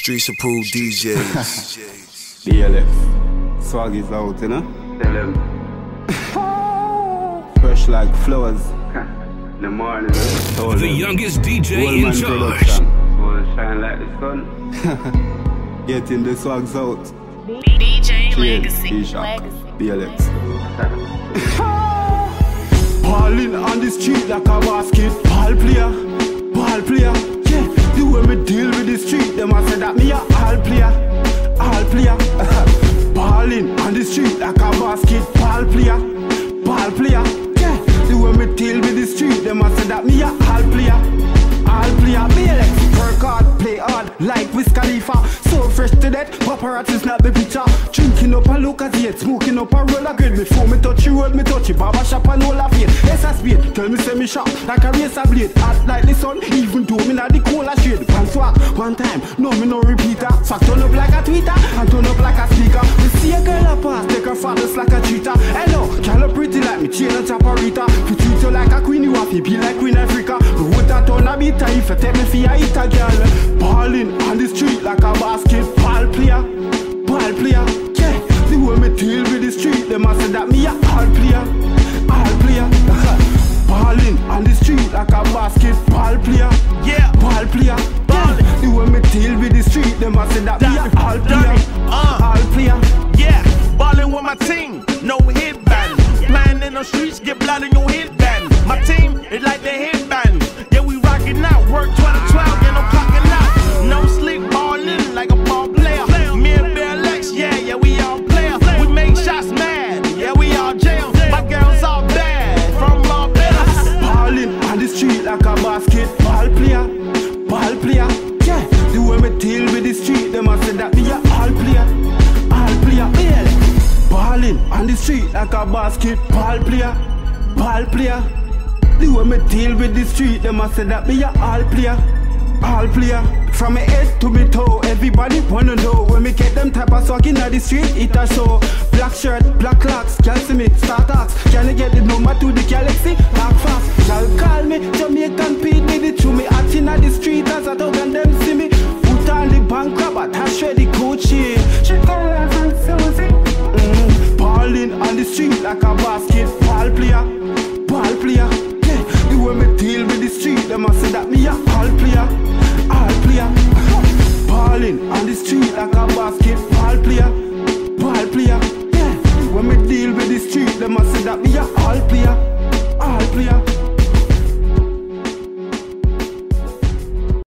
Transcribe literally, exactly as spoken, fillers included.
Streets approved D Js. B L F. Swag is out, you know? Tell him. Fresh like flowers. In the morning, the them. youngest D J Old in man charge. production. so shine like the sun. Getting the swags out. D J Cheers, Legacy. T-Shock, Legacy. B L X. Balling on the street like a basketball player. Ball player. Yeah, the way me deal with the street, them a say that me a all player. All player. Balling on the street like a basketball player. Ball player. Yeah, the way me deal with the street, them a say that me a all player. All player. B L X. Work hard, play hard, like Wiz Khalifa. So fresh to death, paparazzi snap the picture. Drinking up a Lucozade, smoking up a roller grade. Before me touch you, road me touch it. Barber shop and all of it. S S B, tell me say me sharp like a razor blade. Hot like the sun, even though me not the cola shade. One swag, one time, no me no repeater. So turn up like a tweeter and turn up like a speaker. We see a girl a pass, take her father's like a cheater. Hello, girl pretty like me, chain and chaparita. If you treat you like a queen, you have to be like Queen Africa. But what that turn a bit if you take me for a hit a girl. Balling on the street like a basketball player. Ball player, yeah. The way me deal with the street, them a say that me a all player. All player. Balling on the street like a basketball player. Yeah. Ball player. Ballin'. Yeah. The way me deal with the street, them a say that me a all player. Uh. All player. Yeah, ballin' with my team, no headband. Playing in the streets, get blood in your headband. My team is like the headband. Yeah, we rockin' out, work twenty twelve, and I'm clocking out. No sleep, ballin' like a ball player. Me and B L X, yeah, yeah, we all player. We make shots mad, yeah, we all jail. My girls all bad, from Barbados. Balling on the street like a basketball player. Ball player. Yeah, the way me deal with the street, them a say that me a all player. All player. Yeah. Balling on the street like a basketball player. Ball player. The way me deal with the street, them a say that me a all player. All player. From my head to my toe, everybody wanna know. When me get them type of swag in the street, it a show. Black shirt, black locks, girl see me, start ask. Can I get the number to the galaxy? Talk fast. Y'all call me Jamaican Pete, with it to me. Acting at the street as a dog and them